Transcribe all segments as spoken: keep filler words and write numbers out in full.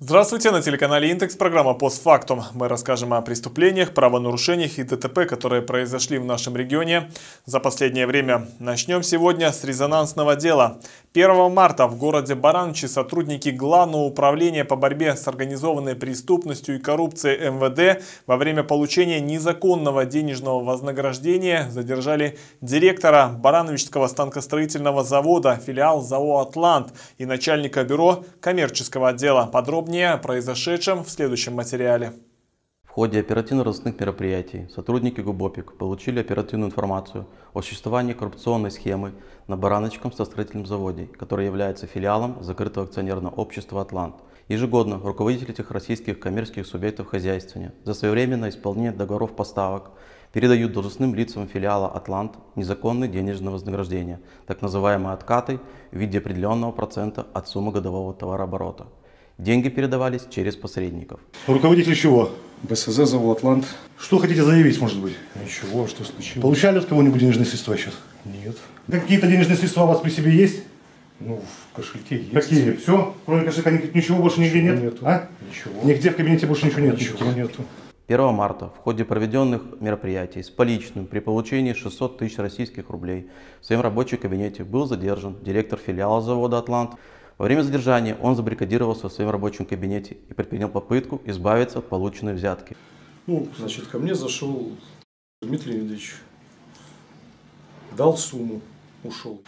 Здравствуйте, на телеканале Интекс, программа «Постфактум». Мы расскажем о преступлениях, правонарушениях и ДТП, которые произошли в нашем регионе за последнее время. Начнем сегодня с резонансного дела. первого марта в городе Барановичи сотрудники Главного управления по борьбе с организованной преступностью и коррупцией эм вэ дэ во время получения незаконного денежного вознаграждения задержали директора Барановичского станкостроительного завода, филиал ЗАО «Атлант», и начальника бюро коммерческого отдела. Подробнее о произошедшем в следующем материале. В ходе оперативно-розыскных мероприятий сотрудники ГУБОПИК получили оперативную информацию о существовании коррупционной схемы на Барановичском станкостроительном заводе, который является филиалом закрытого акционерного общества «Атлант». Ежегодно руководители этих российских коммерческих субъектов хозяйствования за своевременное исполнение договоров поставок передают должностным лицам филиала «Атлант» незаконные денежные вознаграждения, так называемые откаты, в виде определенного процента от суммы годового товарооборота. Деньги передавались через посредников. Руководитель чего? бэ эс зэ ЗАО «Атлант». Что хотите заявить, может быть? Ничего, что случилось? Получали от кого-нибудь денежные средства сейчас? Нет. Какие-то денежные средства у вас при себе есть? Ну, в кошельке есть. Какие? Все? Кроме кошелька ничего больше нигде нет? Нету. А? Ничего. Нигде в кабинете больше ничего нет? Ничего нету. первого марта в ходе проведенных мероприятий с поличным при получении шестисот тысяч российских рублей в своем рабочем кабинете был задержан директор филиала завода «Атлант». Во время задержания он забаррикадировался в своем рабочем кабинете и предпринял попытку избавиться от полученной взятки. Ну, значит, ко мне зашел Дмитрий Леонидович, дал сумму, ушел.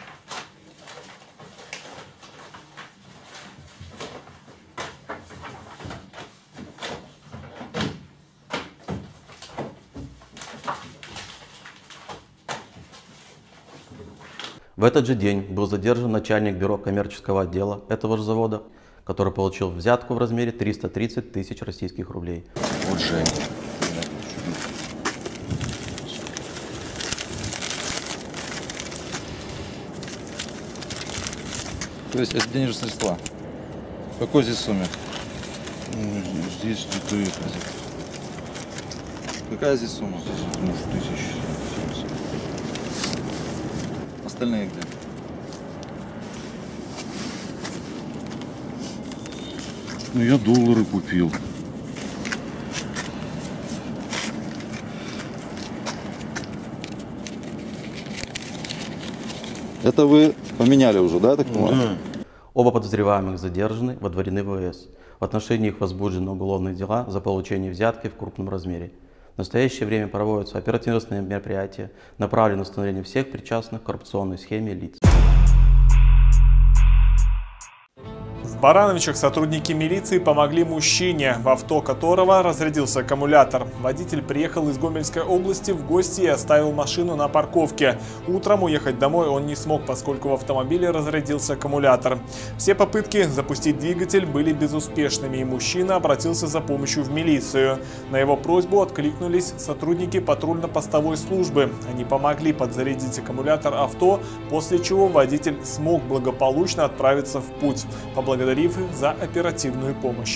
В этот же день был задержан начальник бюро коммерческого отдела этого же завода, который получил взятку в размере триста тридцать тысяч российских рублей. Вот Женя. То есть это денежные средства? В какой здесь сумме? Ну, здесь где-то это. Какая здесь сумма? Здесь, может, тысяч семьдесят. Остальные где? Ну, я доллары купил. Это вы поменяли уже, да, так понимаю? Да. Оба подозреваемых задержаны, водворены в вэ эс. В отношении их возбуждены уголовные дела за получение взятки в крупном размере. В настоящее время проводятся оперативные мероприятия, направленные на установление всех причастных к коррупционной схеме лиц. В Барановичах сотрудники милиции помогли мужчине, в авто которого разрядился аккумулятор. Водитель приехал из Гомельской области в гости и оставил машину на парковке. Утром уехать домой он не смог, поскольку в автомобиле разрядился аккумулятор. Все попытки запустить двигатель были безуспешными, и мужчина обратился за помощью в милицию. На его просьбу откликнулись сотрудники патрульно-постовой службы. Они помогли подзарядить аккумулятор авто, после чего водитель смог благополучно отправиться в путь. Поблагодарив их за оперативную помощь.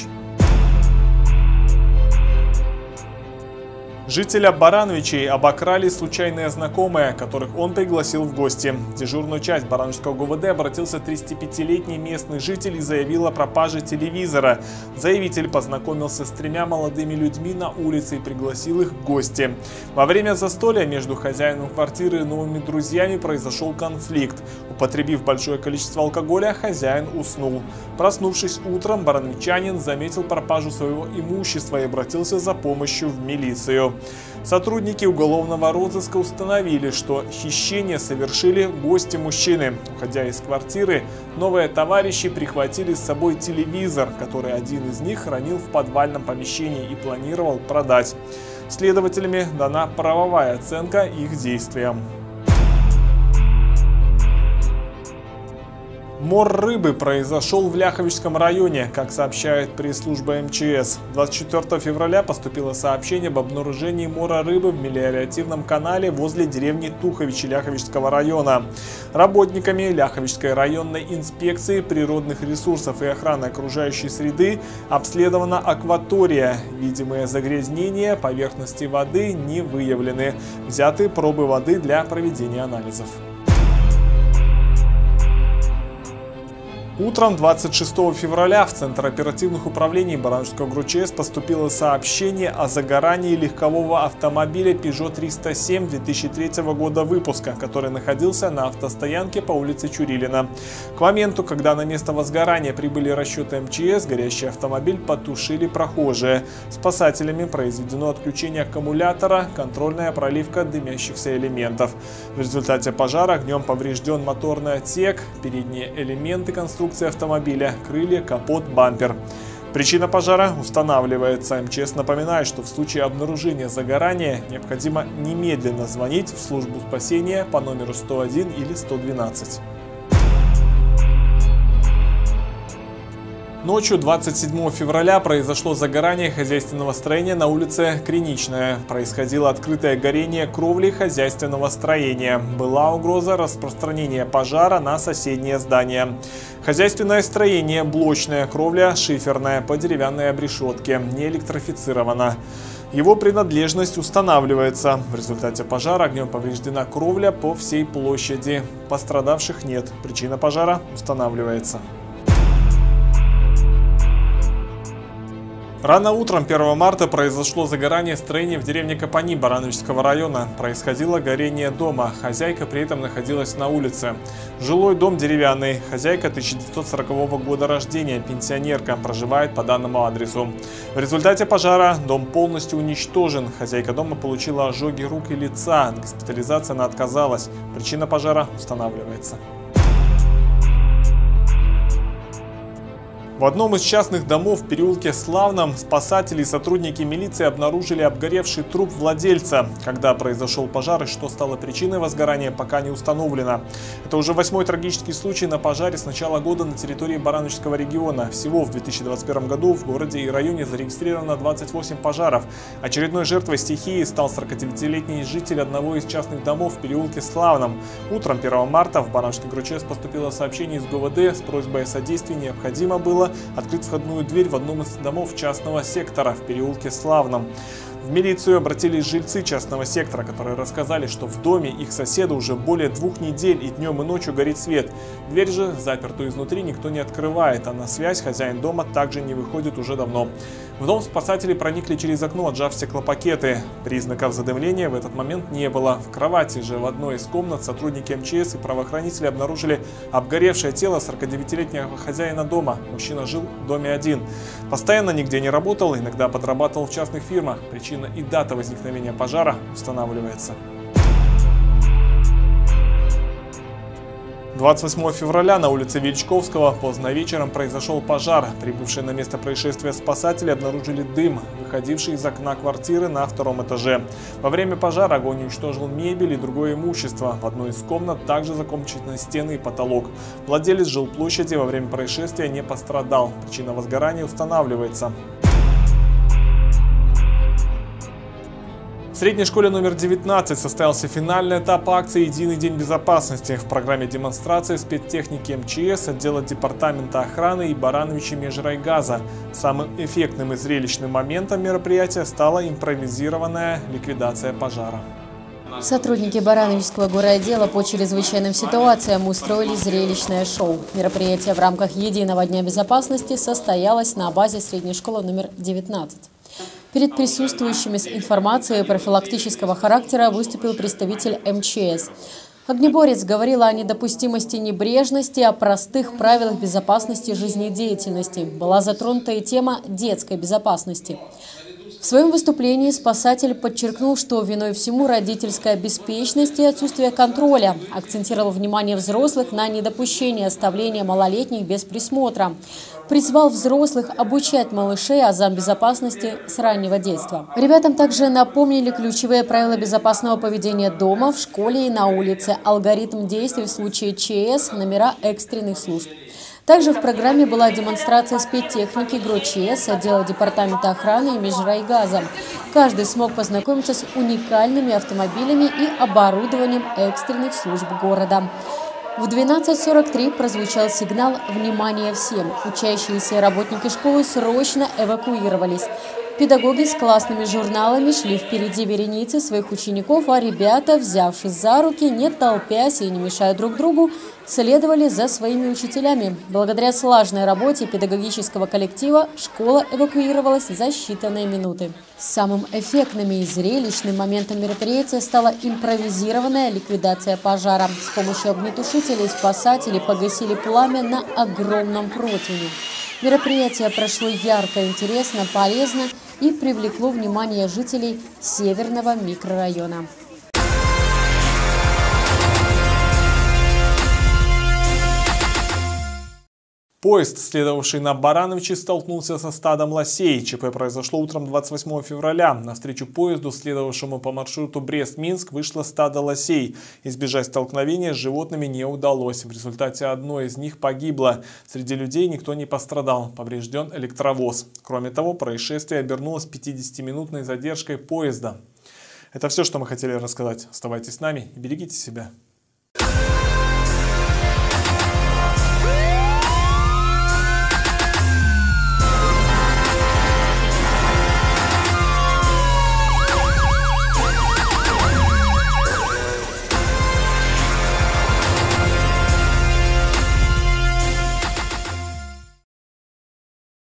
Жителя Барановичей обокрали случайные знакомые, которых он пригласил в гости. В дежурную часть Барановичского гэ вэ дэ обратился тридцатипятилетний местный житель и заявил о пропаже телевизора. Заявитель познакомился с тремя молодыми людьми на улице и пригласил их в гости. Во время застолья между хозяином квартиры и новыми друзьями произошел конфликт. Употребив большое количество алкоголя, хозяин уснул. Проснувшись утром, барановичанин заметил пропажу своего имущества и обратился за помощью в милицию. Сотрудники уголовного розыска установили, что хищение совершили гости мужчины. Уходя из квартиры, новые товарищи прихватили с собой телевизор, который один из них хранил в подвальном помещении и планировал продать. Следователями дана правовая оценка их действиям. Мор рыбы произошел в Ляховичском районе, как сообщает пресс-служба эм че эс. двадцать четвёртого февраля поступило сообщение об обнаружении мора рыбы в мелиоративном канале возле деревни Туховичи Ляховичского района. Работниками Ляховичской районной инспекции природных ресурсов и охраны окружающей среды обследована акватория. Видимые загрязнения поверхности воды не выявлены. Взяты пробы воды для проведения анализов. Утром двадцать шестого февраля в Центр оперативных управлений Баранжского ГРУЧС поступило сообщение о загорании легкового автомобиля Peugeot триста семь две тысячи третьего года выпуска, который находился на автостоянке по улице Чурилина. К моменту, когда на место возгорания прибыли расчеты эм че эс, горящий автомобиль потушили прохожие. Спасателями произведено отключение аккумулятора, контрольная проливка дымящихся элементов. В результате пожара огнем поврежден моторный отсек, передние элементы конструкции автомобиля, крылья, капот, бампер. Причина пожара устанавливается. эм че эс напоминает, что в случае обнаружения загорания необходимо немедленно звонить в службу спасения по номеру сто один или сто двенадцать. Ночью двадцать седьмого февраля произошло загорание хозяйственного строения на улице Криничная. Происходило открытое горение кровли хозяйственного строения. Была угроза распространения пожара на соседнее здание. Хозяйственное строение блочное, кровля шиферная, по деревянной обрешетке, не электрифицировано. Его принадлежность устанавливается. В результате пожара огнем повреждена кровля по всей площади. Пострадавших нет. Причина пожара устанавливается. Рано утром первого марта произошло загорание строения в деревне Капани Барановичского района. Происходило горение дома. Хозяйка при этом находилась на улице. Жилой дом деревянный. Хозяйка тысяча девятьсот сорокового года рождения, пенсионерка, проживает по данному адресу. В результате пожара дом полностью уничтожен. Хозяйка дома получила ожоги рук и лица. Госпитализация она отказалась. Причина пожара устанавливается. В одном из частных домов в переулке Славном спасатели и сотрудники милиции обнаружили обгоревший труп владельца. Когда произошел пожар и что стало причиной возгорания, пока не установлено. Это уже восьмой трагический случай на пожаре с начала года на территории Барановичского региона. Всего в две тысячи двадцать первом году в городе и районе зарегистрировано двадцать восемь пожаров. Очередной жертвой стихии стал сорокадевятилетний житель одного из частных домов в переулке Славном. Утром первого марта в Барановичский ГРУЧС поступило сообщение из гэ вэ дэ с просьбой о содействии. Необходимо было открыть входную дверь в одном из домов частного сектора в переулке Славном. В милицию обратились жильцы частного сектора, которые рассказали, что в доме их соседа уже более двух недель и днем и ночью горит свет. Дверь же, запертую изнутри, никто не открывает, а на связь хозяин дома также не выходит уже давно. В дом спасатели проникли через окно, отжав стеклопакеты. Признаков задымления в этот момент не было. В кровати же в одной из комнат сотрудники эм че эс и правоохранители обнаружили обгоревшее тело сорокадевятилетнего хозяина дома. Мужчина жил в доме один. Постоянно нигде не работал, иногда подрабатывал в частных фирмах. Причина и дата возникновения пожара устанавливается. двадцать восьмого февраля на улице Величковского поздно вечером произошел пожар. Прибывшие на место происшествия спасатели обнаружили дым, выходивший из окна квартиры на втором этаже. Во время пожара огонь уничтожил мебель и другое имущество. В одной из комнат также закончены стены и потолок. Владелец жилплощади во время происшествия не пострадал. Причина возгорания устанавливается. В средней школе номер девятнадцать состоялся финальный этап акции «Единый день безопасности». В программе демонстрации спецтехники эм че эс, отдела департамента охраны и Барановича межрайгаза. Самым эффектным и зрелищным моментом мероприятия стала импровизированная ликвидация пожара. Сотрудники Барановичского городдела по чрезвычайным ситуациям устроили зрелищное шоу. Мероприятие в рамках «Единого дня безопасности» состоялось на базе средней школы номер девятнадцать. Перед присутствующими с информацией профилактического характера выступил представитель эм че эс. Огнеборец говорил о недопустимости небрежности, о простых правилах безопасности жизнедеятельности. Была затронута и тема детской безопасности. В своем выступлении спасатель подчеркнул, что виной всему родительская беспечность и отсутствие контроля. Акцентировал внимание взрослых на недопущение оставления малолетних без присмотра. Призвал взрослых обучать малышей азам безопасности с раннего детства. Ребятам также напомнили ключевые правила безопасного поведения дома, в школе и на улице, алгоритм действий в случае че эс, номера экстренных служб. Также в программе была демонстрация спецтехники ГРУЧС, отдела департамента охраны и межрайгаза. Каждый смог познакомиться с уникальными автомобилями и оборудованием экстренных служб города. В двенадцать сорок три прозвучал сигнал «Внимание всем!». Учащиеся и работники школы срочно эвакуировались. Педагоги с классными журналами шли впереди вереницы своих учеников, а ребята, взявшись за руки, не толпясь и не мешая друг другу, следовали за своими учителями. Благодаря слаженной работе педагогического коллектива школа эвакуировалась за считанные минуты. Самым эффектным и зрелищным моментом мероприятия стала импровизированная ликвидация пожара. С помощью огнетушителей спасатели погасили пламя на огромном противне. Мероприятие прошло ярко, интересно, полезно и привлекло внимание жителей Северного микрорайона. Поезд, следовавший на Барановичи, столкнулся со стадом лосей. ЧП произошло утром двадцать восьмого февраля. Навстречу поезду, следовавшему по маршруту Брест-Минск, вышло стадо лосей. Избежать столкновения с животными не удалось. В результате одно из них погибло. Среди людей никто не пострадал. Поврежден электровоз. Кроме того, происшествие обернулось пятидесятиминутной задержкой поезда. Это все, что мы хотели рассказать. Оставайтесь с нами и берегите себя.